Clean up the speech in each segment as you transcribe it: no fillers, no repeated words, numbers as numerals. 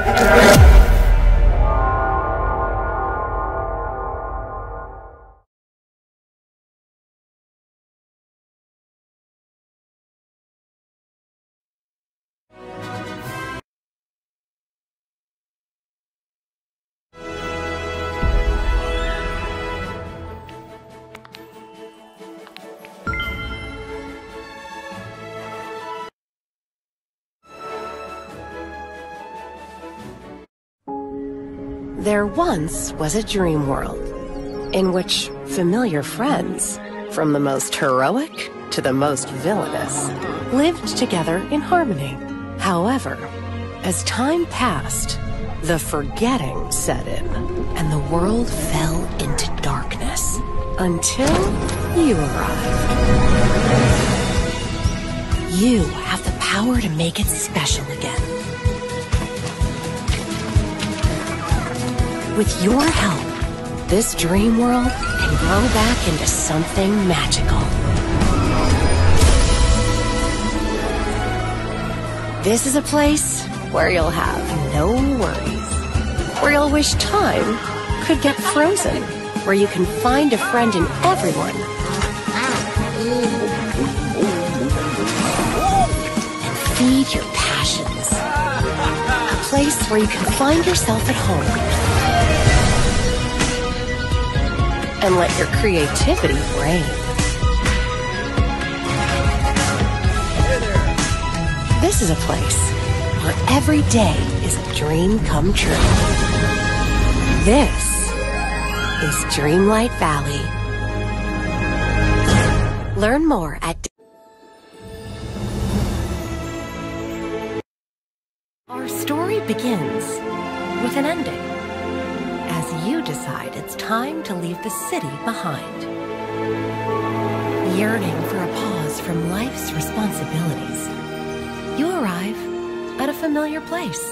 There once was a dream world in which familiar friends, from the most heroic to the most villainous, lived together in harmony. However, as time passed, the forgetting set in, and the world fell into darkness until you arrived. You have the power to make it special again. With your help, this dream world can grow back into something magical. This is a place where you'll have no worries, where you'll wish time could get frozen, where you can find a friend in everyone, and feed your passions. A place where you can find yourself at home and let your creativity reign. This is a place where every day is a dream come true. This is Dreamlight Valley. Learn more at... Our story begins with an ending, as you decide it's time to leave the city behind. Yearning for a pause from life's responsibilities, you arrive at a familiar place.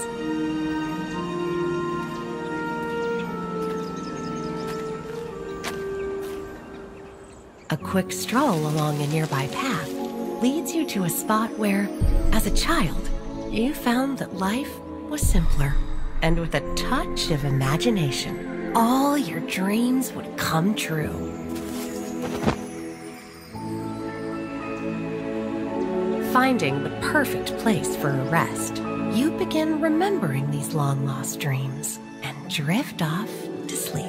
A quick stroll along a nearby path leads you to a spot where, as a child, you found that life was simpler, and with a touch of imagination, all your dreams would come true. Finding the perfect place for a rest, you begin remembering these long-lost dreams and drift off to sleep.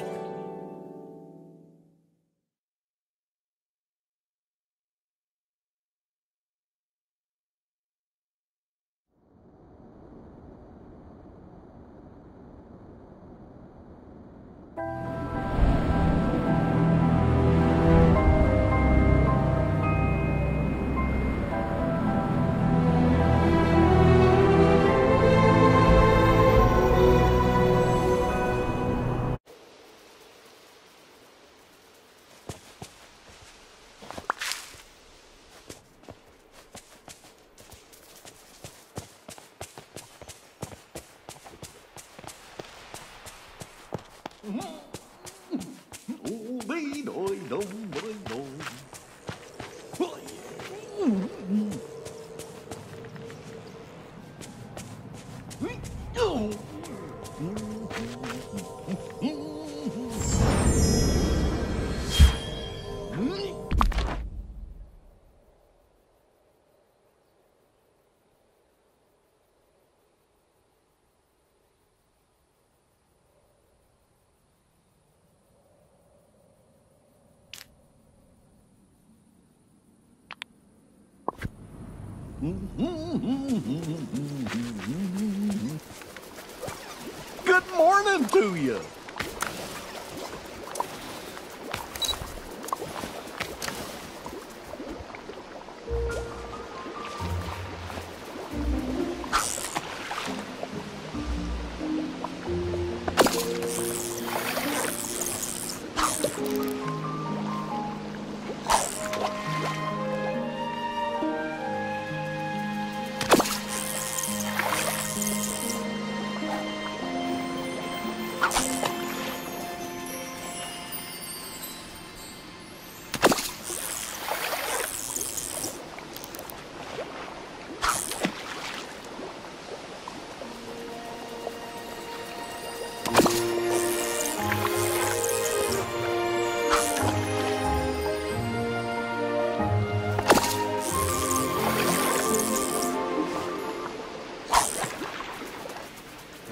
Good morning to you.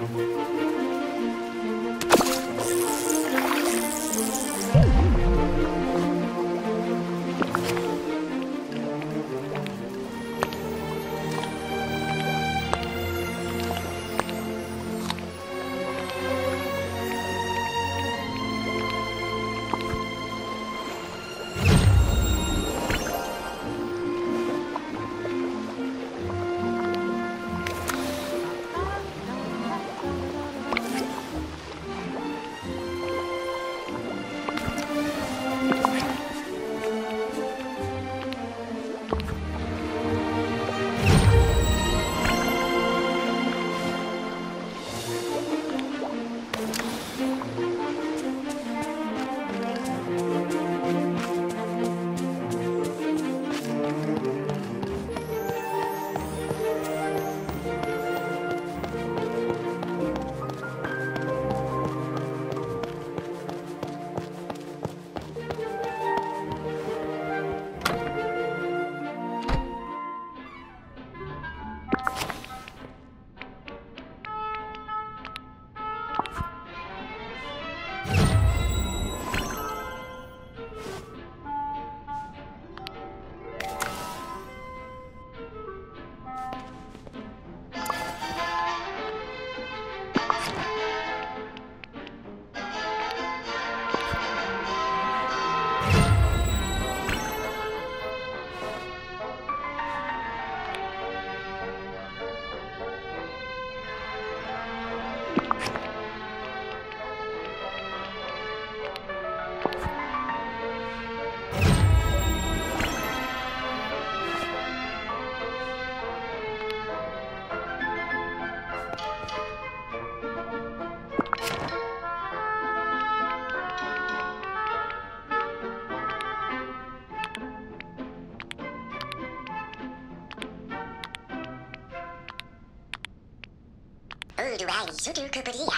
Uruguay sudoku clear.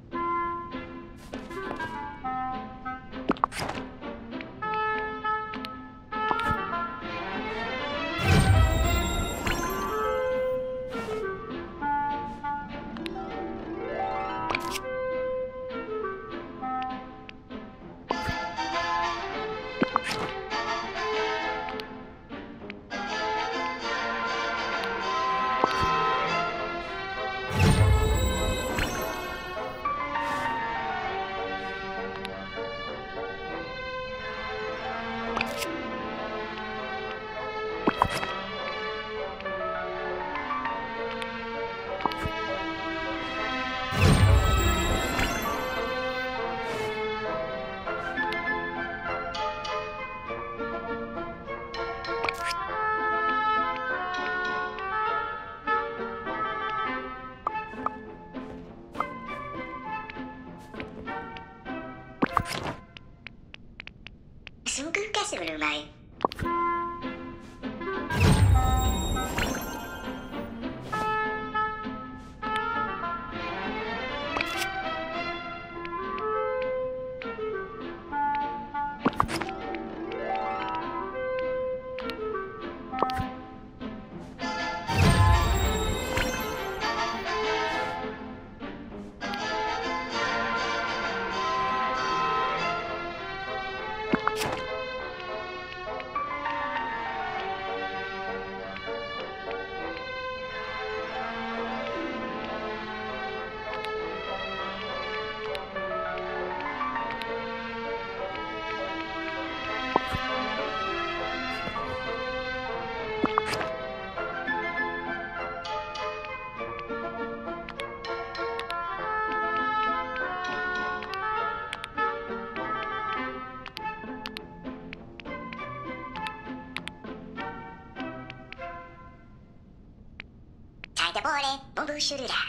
Sungguh kasih bermain. Saya boleh membusur dah.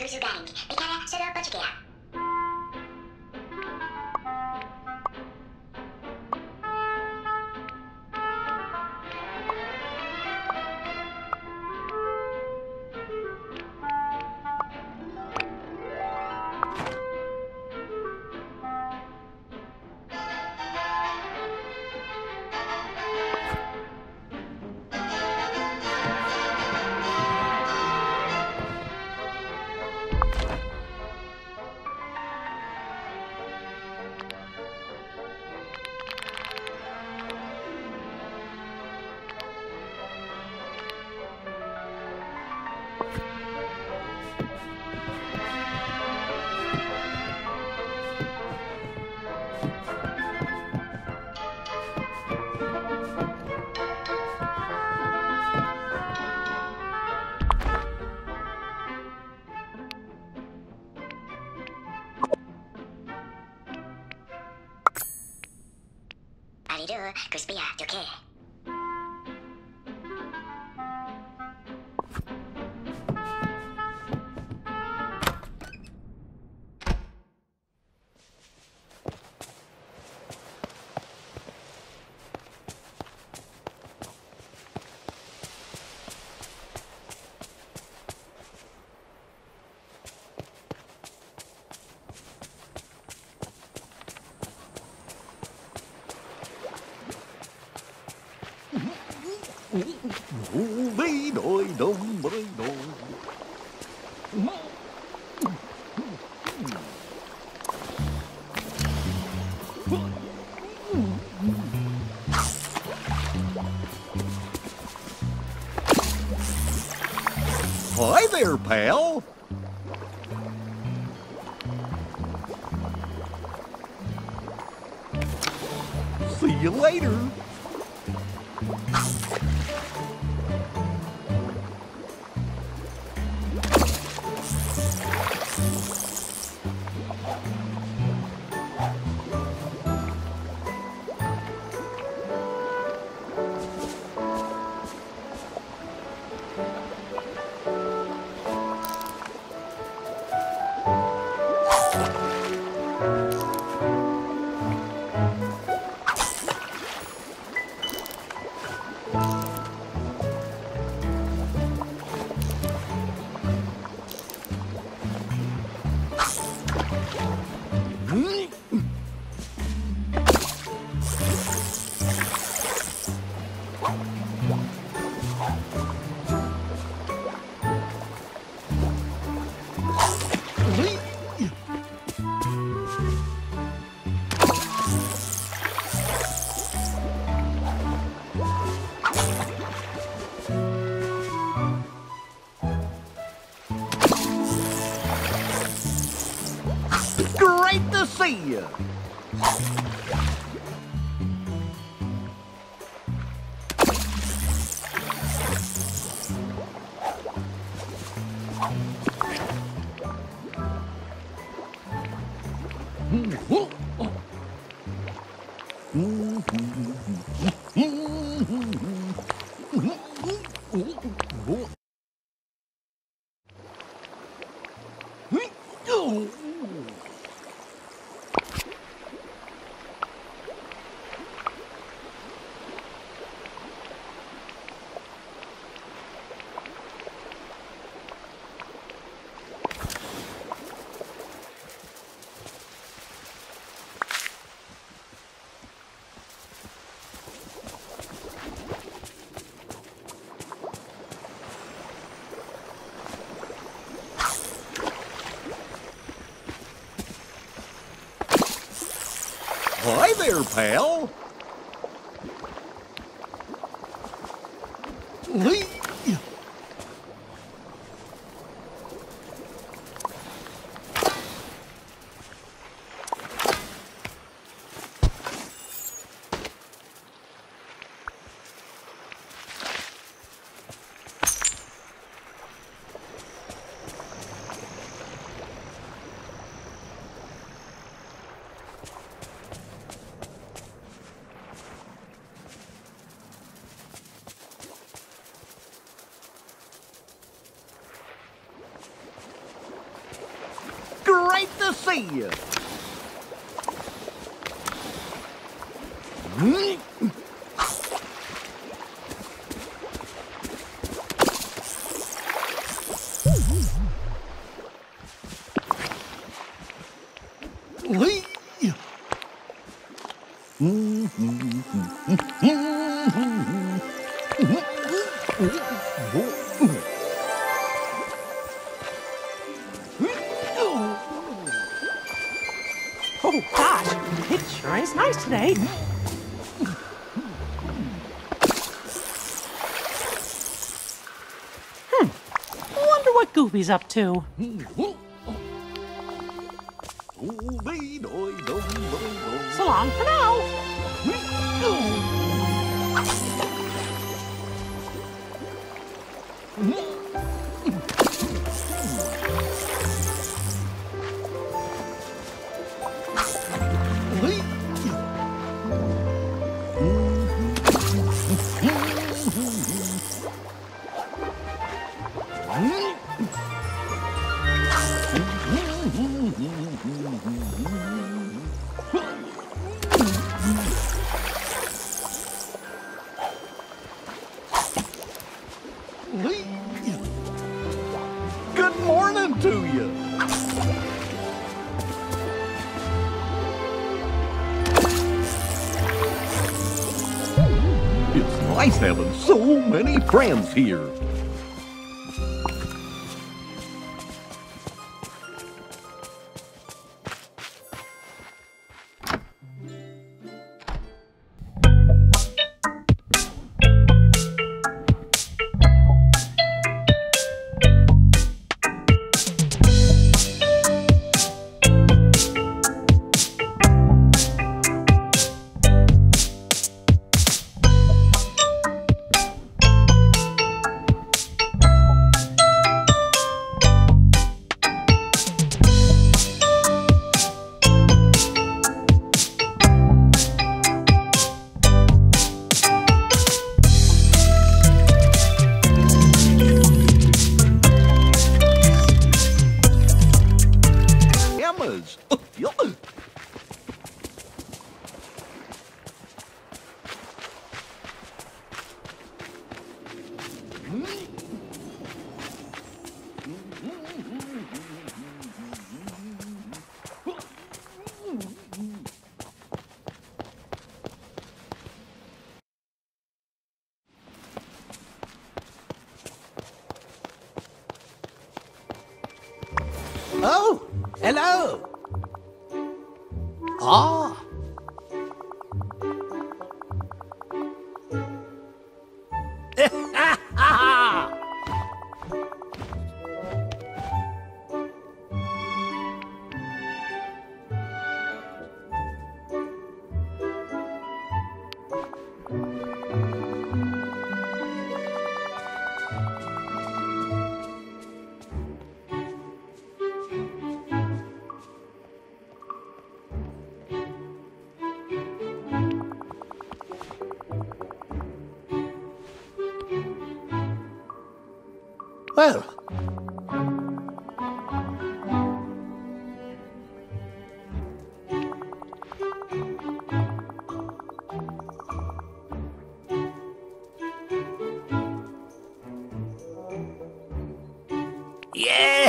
verzugaring. Bicara sudah berjuga. Arido, Crispia, Joke. Đi đôi đông bơi đôi. Hi there, pal. See you later. Great to see you. Hi there, pal. Great to see you. Oh, gosh, it sure is nice today. Wonder what Goofy's up to. So long for now. Good morning to you. It's nice having so many friends here. Emma's. Oh, hello. Ah. Well, yeah.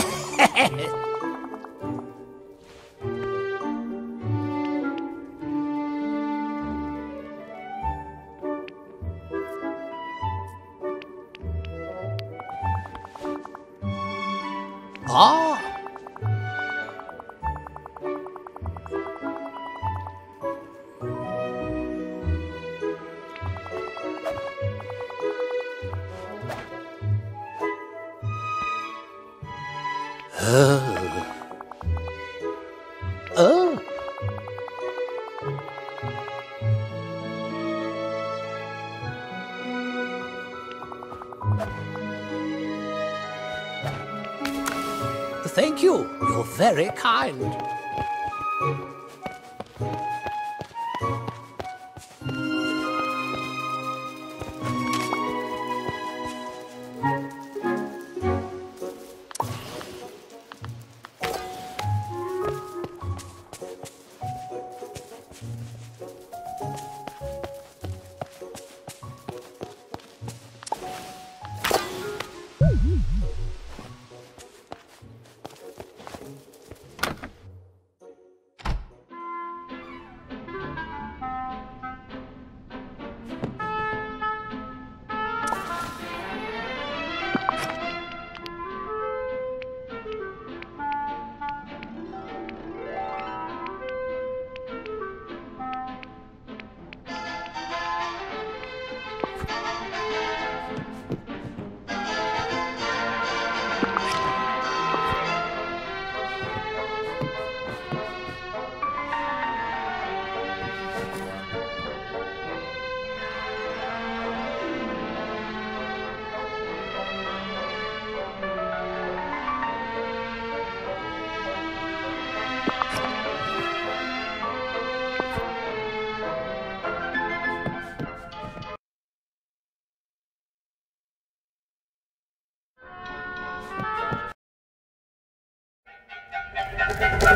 Ah. Oh. Thank you. You're very kind. Crispia.